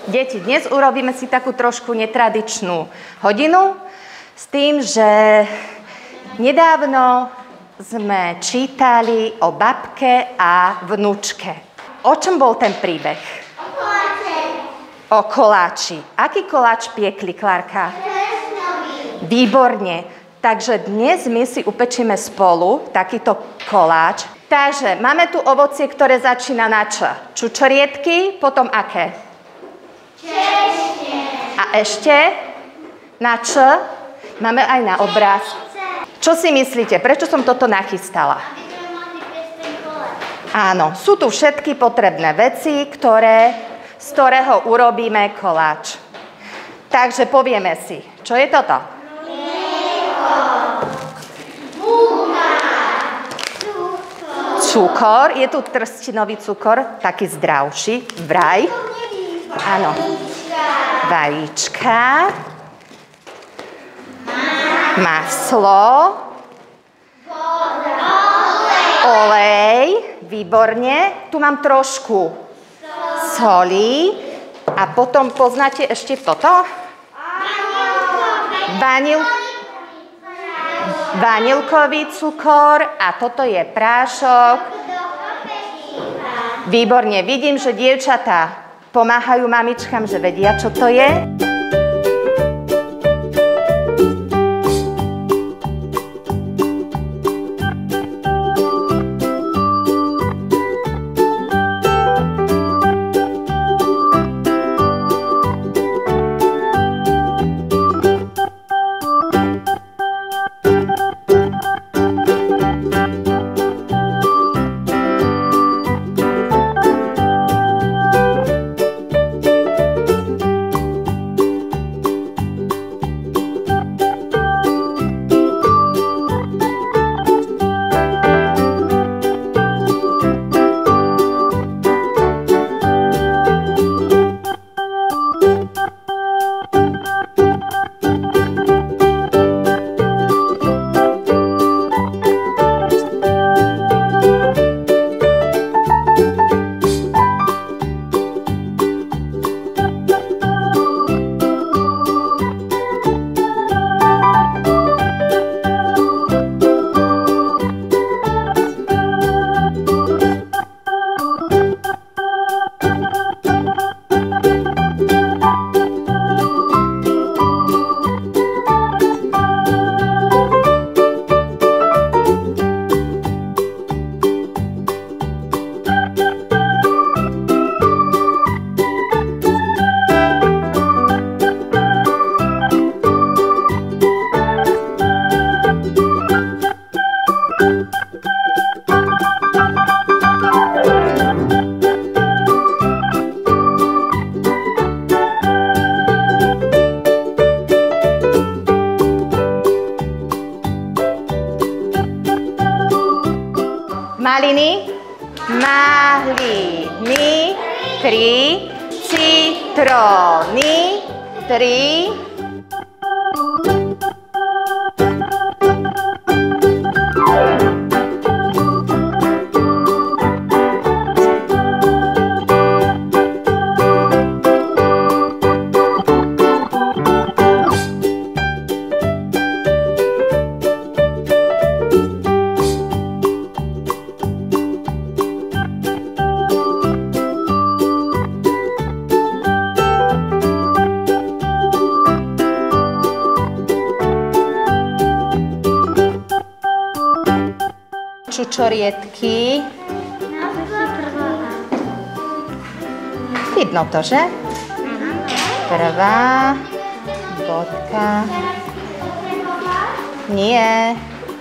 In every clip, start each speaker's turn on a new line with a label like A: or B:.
A: Deti, dnes urobíme si takú trošku netradičnú hodinu s tým, že nedávno sme čítali o babke a vnučke. O čom bol ten príbeh?
B: O koláči.
A: O koláči. Aký koláč piekli, Klárka?
B: Čerešňový.
A: Výborne. Takže dnes my si upečíme spolu takýto koláč. Takže máme tu ovocie, ktoré začína na Č. Čučoriedky, potom aké?
B: Čerešne.
A: A ešte na Č máme aj na obraz. Čo si myslíte? Prečo som toto nachystala?
B: Aby sme mohli piesť ten koláč.
A: Áno, sú tu všetky potrebné veci, z ktorého urobíme koláč. Takže povieme si, čo je toto? Cukor, je tu trstinový cukor, taký zdravší, vraj. Áno. Vajíčka. Maslo. Olej. Výborne. Tu mám trošku soli. A potom poznáte ešte toto? Vanilkový cukor a toto je prášok. Výborne, vidím, že dievčatá pomáhajú mamičkám, že vedia, čo to je. Maliny, tri, citróny, tri. Čučoriedky. Vidno to, že? Prvá bodka. Nie.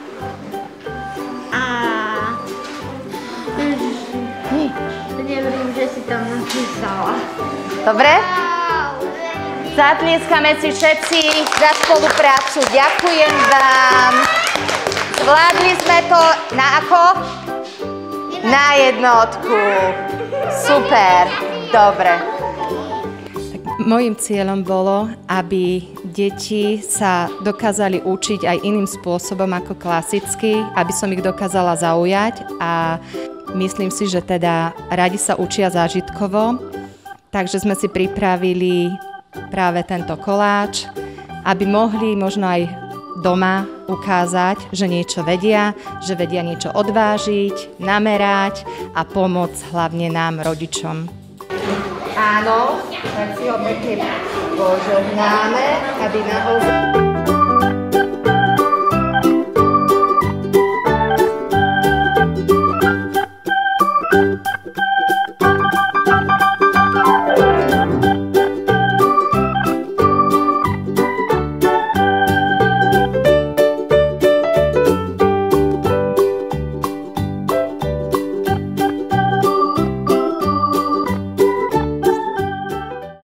B: Neverím, že si tam napísala.
A: Dobre? Zatlieskame si všetci za spoluprácu. Ďakujem vám. Zvládli sme to na ako? Na jednotku. Super. Dobre. Mojím cieľom bolo, aby deti sa dokázali učiť aj iným spôsobom ako klasicky, aby som ich dokázala zaujať a myslím si, že teda radi sa učia zážitkovo. takže sme si pripravili práve tento koláč, aby mohli možno aj doma ukázať, že niečo vedia, že vedia niečo odvážiť, namerať a pomôcť hlavne nám, rodičom. Áno, tak si ho pekne požehnáme, aby naozaj...